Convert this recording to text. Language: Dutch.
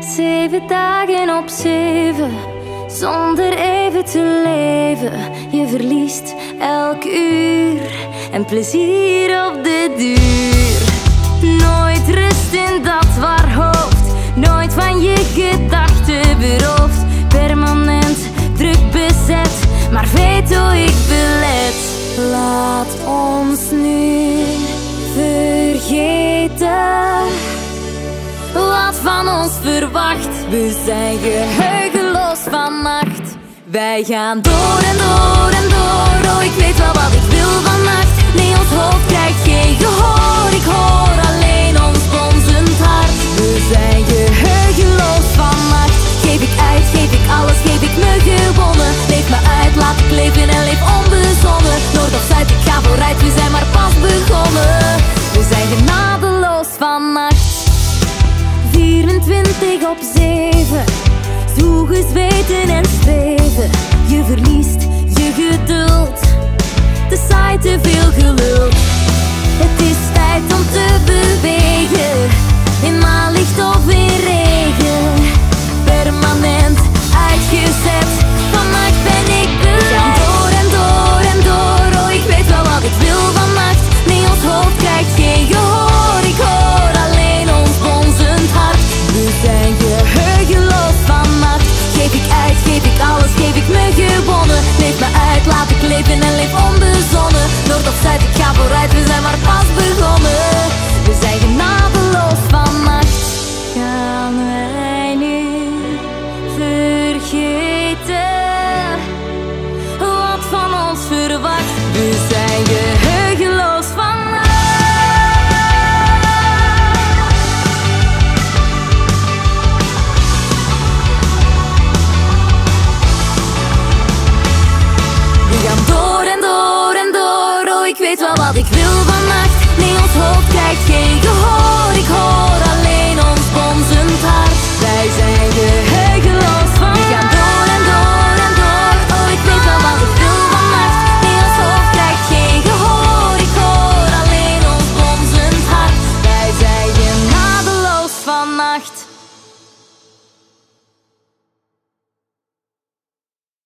7 dagen op 7, zonder even te leven. Je verliest elk uur en plezier op de duur. Nooit rust in dat warhoofd, nooit van je gedachten beroofd. Permanent druk bezet, maar veto ik belet. Laat ons nu vergeten wat van ons verwacht. We zijn geheugenloos vannacht. Wij gaan door en door en door. Oh, ik weet wel wat ik wil vannacht. Nee, ons hoofd krijgt geen gehoor. Ik hoor alleen ons bonzend hart. We zijn geheugenloos vannacht. Geef ik uit, geef ik alles, geef ik me gewonnen. Leef me uit, laat ik leven en leef onbezonnen. Noord of zuid, ik ga vooruit, we zijn maar pas begonnen. We zijn genadeloos vannacht. 24 op 7, zoeken, zweten en zweven. Je verliest je geduld, te saai, te veel gelul. Het is tijd om te bewegen.